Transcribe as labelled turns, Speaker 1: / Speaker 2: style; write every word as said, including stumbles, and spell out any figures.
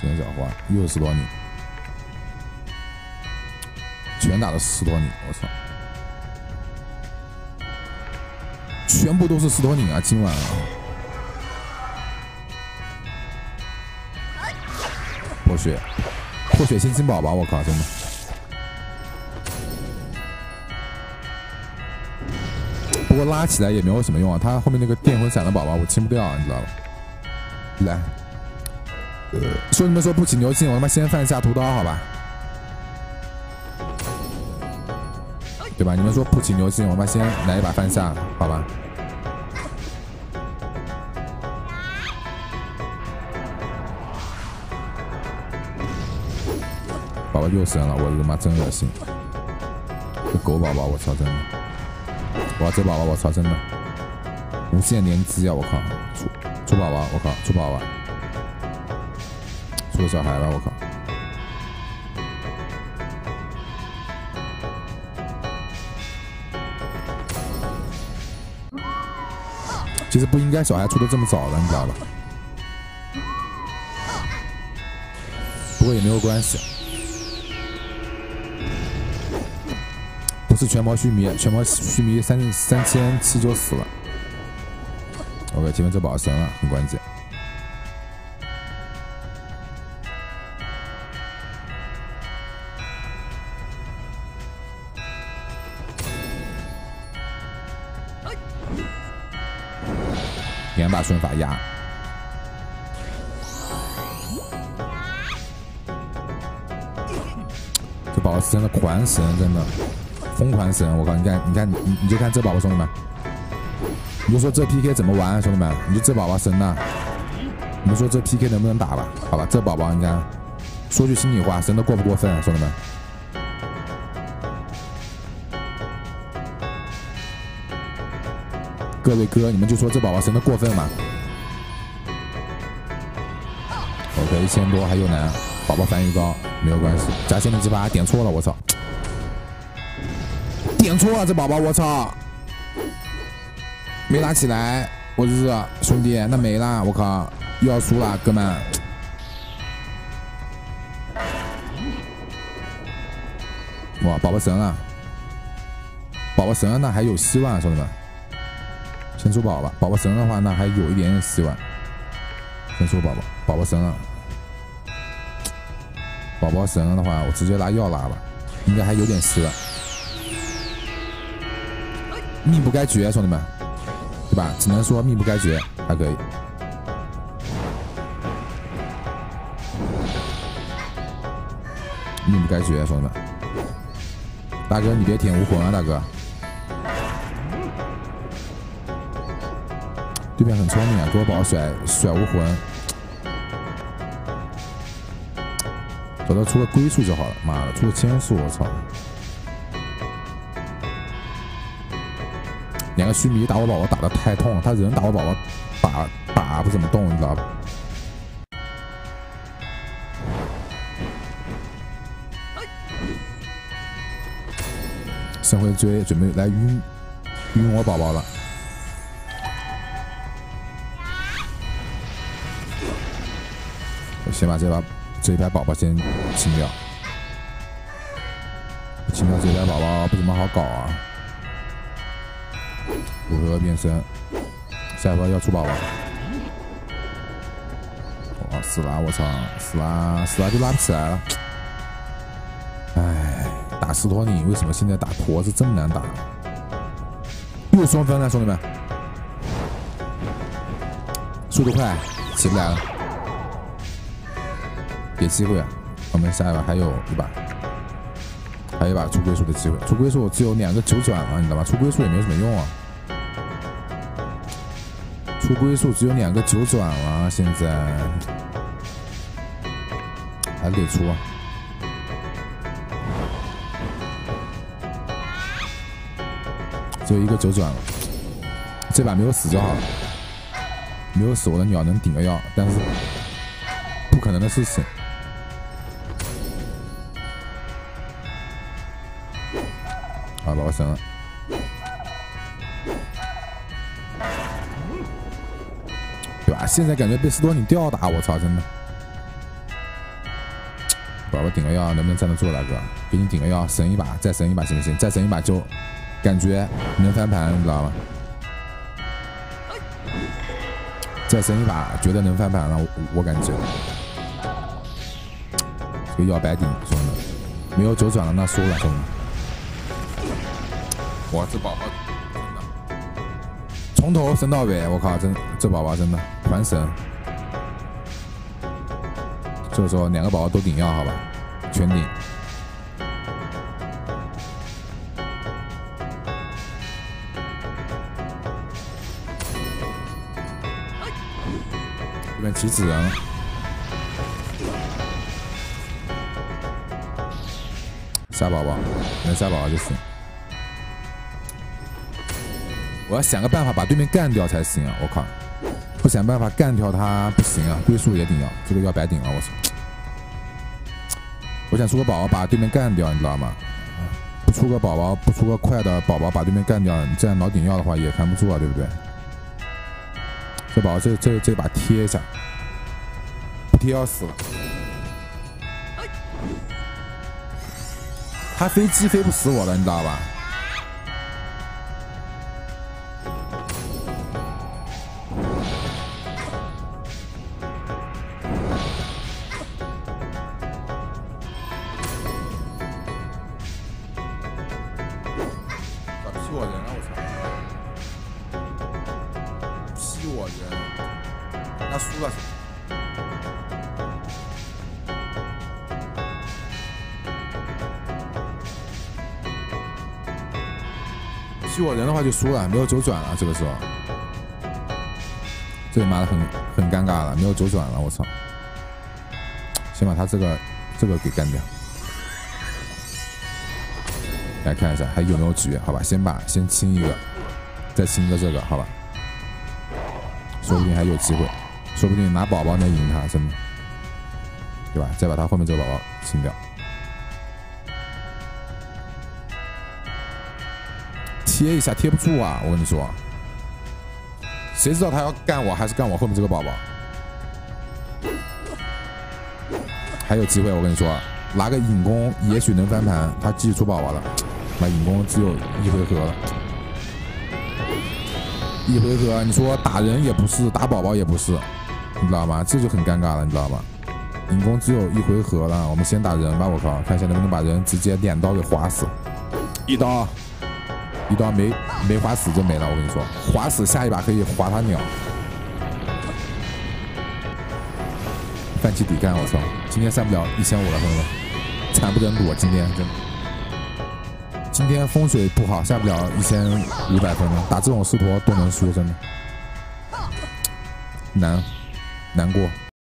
Speaker 1: 现在小花又是十多米，全打了十多米，我操！全部都是十多米啊！今晚啊，破血，破血星星宝宝，我靠，真的！不过拉起来也没有什么用啊，他后面那个电魂闪的宝宝我清不掉，你知道吧？来，呃，兄弟们说不起牛劲，我他妈先放下屠刀，好吧？对吧？你们说不起牛劲，我他妈先来一把翻下，好吧？宝宝又生了，我他妈真恶心！这狗宝宝，我操，真的！哇，这宝宝，我操，真的！无限连击啊！我靠，出出宝宝，我靠，出宝宝，出个小孩了，我靠！其实不应该小孩出的这么早的，你知道吧？不过也没有关系，不是全毛须弥，全毛须弥三三千七就死了。OK， 前面这宝神了，很关键。两把顺法压，这宝宝是真的狂神，真的疯狂神！我靠，你看，你看，你你就看这宝宝，兄弟们，你就说这 P K 怎么玩啊，兄弟们？你就这宝宝神呐，你们说这 P K 能不能打吧？好吧，这宝宝你看，说句心里话，神的过不过分啊，兄弟们？各位哥，你们就说这宝宝神的过分吗 ？OK， 一千多还有难，宝宝繁育高没有关系。加限定击发点错了，我操！点错了，这宝宝我操！没拉起来，我日兄弟，那没啦，我靠，又要输了，哥们！哇，宝宝神了，宝宝神了，那还有希望，兄弟们。先出宝宝，宝宝神的话，那还有一点点希望。先出宝宝，宝宝神了，宝宝神了的话，我直接拉药拉吧，应该还有点希望。命不该绝，兄弟们，对吧？只能说命不该绝，还可以。命不该绝，兄弟们。大哥，你别舔无魂啊，大哥。对面很聪明啊，给我宝宝甩甩无魂，找到出个龟速就好了。妈的，出个千速，我操！两个须弥打我宝宝打的太痛了，他人打我宝宝打打不怎么动，你知道吧？神回追，准备来晕晕我宝宝了。先把这把这一排宝宝先清掉，清掉这一排宝宝不怎么好搞啊。五回合变身，下一回要出宝宝。哇，死了！我操，死了！死了就拉不起来了。哎，打石头你为什么现在打驼子这么难打？又双分了，兄弟们，速度快，起不来了。给机会啊！我们下一把还有一把，还有一把出龟速的机会。出龟速只有两个九转了，你知道吗？出龟速也没有什么用啊。出龟速只有两个九转了，现在还得出啊。只有一个九转了，这把没有死就好了。没有死，我的鸟能顶个药，但是不可能的事情。啊，宝宝神了，对吧？现在感觉被斯多尼吊打，我操，真的。 我顶个药能不能站得住，大哥？给你顶个药，神一把，再神一把行不行？再神一把就感觉能翻盘，你知道吗？再神一把，觉得能翻盘了，我, 我感觉。这个药白顶，兄弟们，没有九转了，那输了，兄弟们。哇，这宝宝真的从头升到尾，我靠，真这宝宝真的团神。这个时候两个宝宝都顶药，好吧，全顶。这边起子人，杀宝宝，能杀宝宝就行。我要想个办法把对面干掉才行啊！我靠，不想办法干掉他不行啊！龟速也顶药，这个要白顶了，我操！我想出个宝宝把对面干掉，你知道吗？不出个宝宝，不出个快的宝宝把对面干掉，你这样老顶药的话也扛不住啊，对不对？这宝宝这这这把贴一下，不贴要死了。他飞机飞不死我的，你知道吧？劈我人了，我操！劈我人，那输了。劈我人的话就输了，没有九转了。这个时候，这里妈的很很尴尬了，没有九转了，我操！先把他这个这个给干掉。来看一下还有没有局，好吧，先把先清一个，再清一个这个，好吧，说不定还有机会，说不定拿宝宝能赢他，真的，对吧？再把他后面这个宝宝清掉，贴一下贴不住啊！我跟你说，谁知道他要干我还是干我后面这个宝宝？还有机会，我跟你说，拿个引弓也许能翻盘，他继续出宝宝了。那引弓只有一回合了，一回合，你说打人也不是，打宝宝也不是，你知道吗？这就很尴尬了，你知道吗？引弓只有一回合了，我们先打人吧，我靠，看一下能不能把人直接两刀给划死，一刀，一刀没没划死就没了，我跟你说，划死下一把可以划他鸟。泛起底干，我操，今天上不了一千五了，朋友们，惨不忍睹，今天真的。今天风水不好，下不了一千五百分了，打这种狮驼都能输，真的难难过。